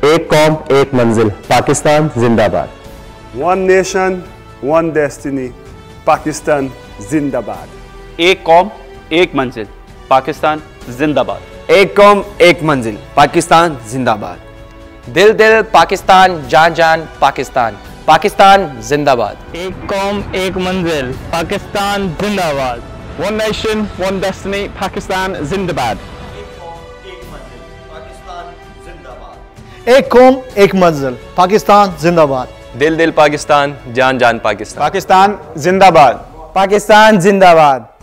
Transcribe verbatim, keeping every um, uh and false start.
एक कौम एक मंजिल, पाकिस्तान जिंदाबाद। One nation, one destiny, Pakistan जिंदाबाद। एक कौम एक मंजिल, पाकिस्तान जिंदाबाद। एक कौम एक मंजिल, पाकिस्तान जिंदाबाद। दिल दिल पाकिस्तान, जान जान पाकिस्तान, पाकिस्तान जिंदाबाद। एक कौम एक मंजिल, पाकिस्तान जिंदाबाद। One nation, one destiny, Pakistan Zindabad. एक कौम एक मंजिल, पाकिस्तान जिंदाबाद। दिल दिल पाकिस्तान, जान जान पाकिस्तान, पाकिस्तान जिंदाबाद। पाकिस्तान जिंदाबाद।